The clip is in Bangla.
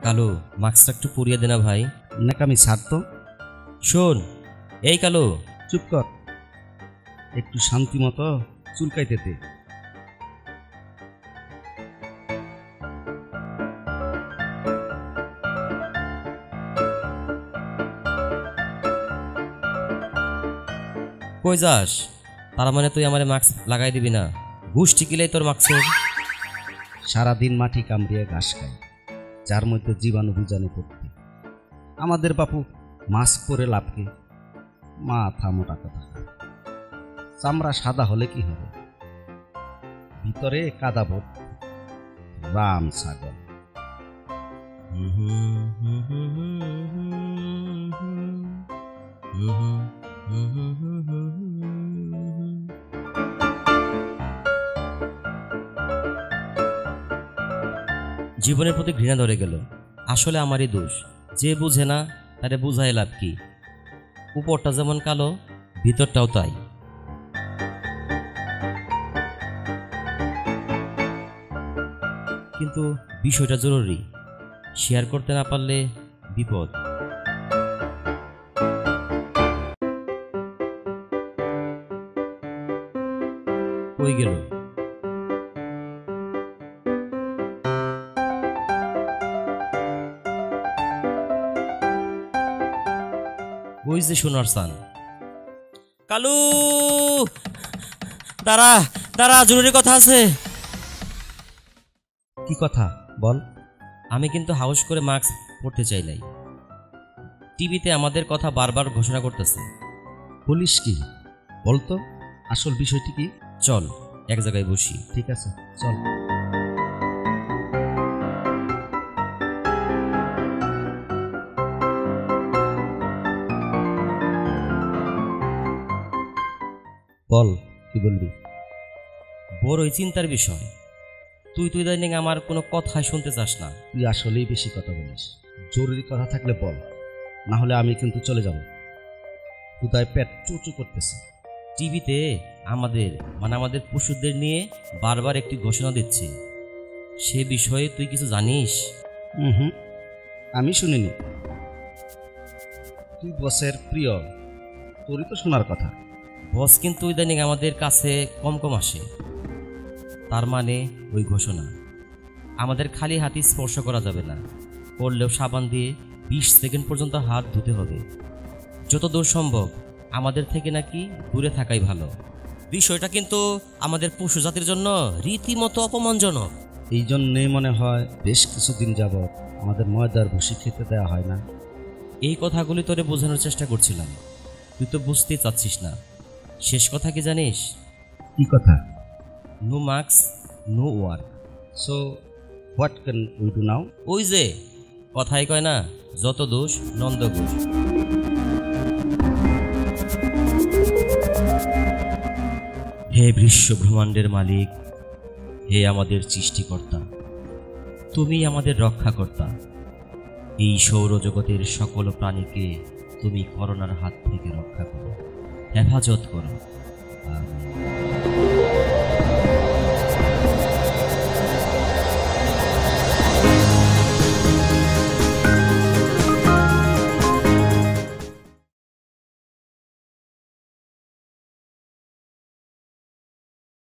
কালু, মাস্কটা একটু পরিয়ে দে না ভাই। নাকামি ছাড় তো। শোন, এই কালু, চুপ কর, একটু শান্তি মতো চুলকাইতে দে। কই যাস? তার মানে তুই আমারে মাস্ক লাগাই দিবি না? গুষ্টি কিলাই তোর মাস্কের। সারাদিন মাটি কামড়িয়ে ঘাস খাই, যার মধ্যে জীবাণু বীজাণু ভর্তি। আমাদের বাপু মাস্ক পরে লাভ কি? মাথা মোটা কথা। চামড়া সাদা হলে কি হবে, ভিতরে কাদা ভর্তি। রাম ছাগল। জীবনের প্রতি ঘৃণা ধরে গেল। আসলে আমারই দোষ। যে বুঝে না তারে বুঝাই লাভ কি? উপরটা যেমন কালো, ভিতরটাও তাই। কিন্তু বিষয়টা জরুরি, শেয়ার করতে না পারলে বিপদ। কই গেল? ওই যে সোনার সান। কালু, দাঁড়া দাঁড়া, জরুরি কথা আছে। কি কথা বল। আমি কিন্তু হাউস করে মাস্ক পরতে চাই নাই। টিভিতে আমাদের কথা বারবার ঘোষণা করতেছে। বলিস কি? বলতো আসল বিষয়টি কি? চল এক জায়গায় বসি। ঠিক আছে, চল। বল, কি বলবি? বড়ই চিন্তার বিষয়। তুই ইদানিং আমার কোনো কথাই শুনতে চাস না। তুই আসলেই বেশি কথা বলিস। জরুরি কথা থাকলে বল, না হলে আমি কিন্তু চলে যাব। কোথায় পেট চুচু করতেছে। টিভিতে আমাদের পশুদের নিয়ে বারবার একটি ঘোষণা দিচ্ছে। সে বিষয়ে তুই কিছু জানিস? আমি শুনিনি। তুই বসের প্রিয়, তোরই তো শোনার কথা। বস কিন্তু ইদানিং আমাদের কাছে কম কম আসে। তার মানে ওই ঘোষণা আমাদের খালি হাতে স্পর্শ করা যাবে না, করলেও সাবান দিয়ে 20 সেকেন্ড পর্যন্ত হাত ধুতে হবে। যত দূর সম্ভব আমাদের থেকে নাকি দূরে থাকাই ভালো। বিষয়টা কিন্তু আমাদের পশু জাতির জন্য রীতিমতো অপমানজনক। এই জন্যেই মনে হয় বেশ কিছুদিন যাবৎ আমাদের ময়দার ভুসি খেতে দেওয়া হয় না। এই কথাগুলি তোরে বোঝানোর চেষ্টা করছিলাম, তুই তো বুঝতেই চাচ্ছিস না। শেষ কথা কি জানিস? কি কথা? No mask, no work. So what can we do now? ওই যে কথাই কয় না, যত দোষ নন্দ ঘোষ। হে বিশ্ব ব্রহ্মাণ্ডের মালিক, হে আমাদের সৃষ্টিকর্তা, তুমি আমাদের রক্ষাকর্তা। এই সৌরজগতের সকল প্রাণীকে তুমি করোনার হাত থেকে রক্ষা করো, হেফাজত করো। আমিন।